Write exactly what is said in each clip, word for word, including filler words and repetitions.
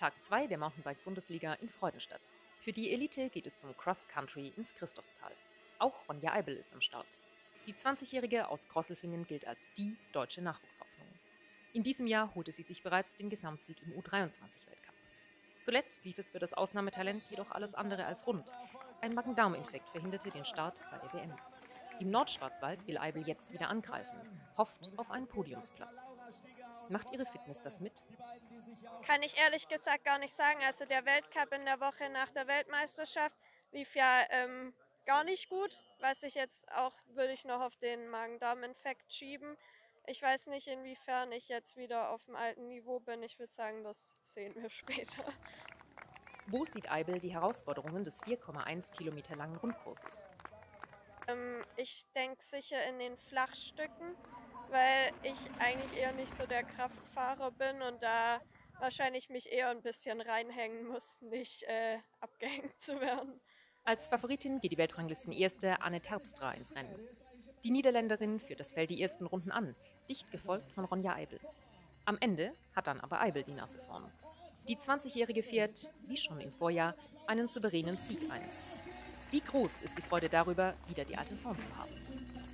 Tag zwei der Mountainbike-Bundesliga in Freudenstadt. Für die Elite geht es zum Cross-Country ins Christophstal. Auch Ronja Eibel ist am Start. Die zwanzigjährige aus Grosselfingen gilt als die deutsche Nachwuchshoffnung. In diesem Jahr holte sie sich bereits den Gesamtsieg im U dreiundzwanzig-Weltcup. Zuletzt lief es für das Ausnahmetalent jedoch alles andere als rund. Ein Magen-Darm-Infekt verhinderte den Start bei der W M. Im Nordschwarzwald will Eibel jetzt wieder angreifen, hofft auf einen Podiumsplatz. Macht ihre Fitness das mit? Kann ich ehrlich gesagt gar nicht sagen. Also der Weltcup in der Woche nach der Weltmeisterschaft lief ja ähm, gar nicht gut. Was ich jetzt auch, würde ich noch auf den Magen-Darm-Infekt schieben. Ich weiß nicht, inwiefern ich jetzt wieder auf dem alten Niveau bin. Ich würde sagen, das sehen wir später. Wo sieht Eibel die Herausforderungen des vier Komma eins Kilometer langen Rundkurses? Ähm, ich denke sicher in den Flachstücken, weil ich eigentlich eher nicht so der Kraftfahrer bin und da wahrscheinlich mich eher ein bisschen reinhängen muss, nicht äh, abgehängt zu werden. Als Favoritin geht die Weltranglisten-Erste Anne Terpstra ins Rennen. Die Niederländerin führt das Feld die ersten Runden an, dicht gefolgt von Ronja Eibel. Am Ende hat dann aber Eibel die Nase vorn. Die zwanzigjährige fährt, wie schon im Vorjahr, einen souveränen Sieg ein. Wie groß ist die Freude darüber, wieder die alte Form zu haben?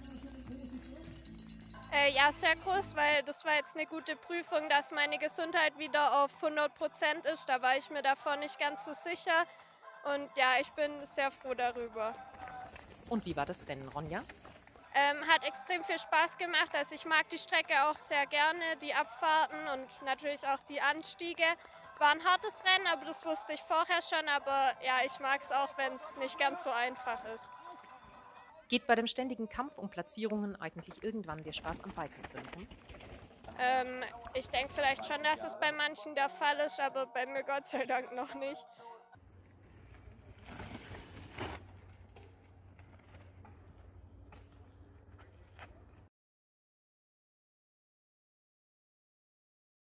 Äh, ja, sehr groß, weil das war jetzt eine gute Prüfung, dass meine Gesundheit wieder auf hundert Prozent ist. Da war ich mir davor nicht ganz so sicher. Und ja, ich bin sehr froh darüber. Und wie war das Rennen, Ronja? Ähm, hat extrem viel Spaß gemacht. Also ich mag die Strecke auch sehr gerne, die Abfahrten und natürlich auch die Anstiege. War ein hartes Rennen, aber das wusste ich vorher schon. Aber ja, ich mag es auch, wenn es nicht ganz so einfach ist. Geht bei dem ständigen Kampf um Platzierungen eigentlich irgendwann der Spaß am Biken flöten? Ähm, ich denke vielleicht schon, dass es bei manchen der Fall ist, aber bei mir Gott sei Dank noch nicht.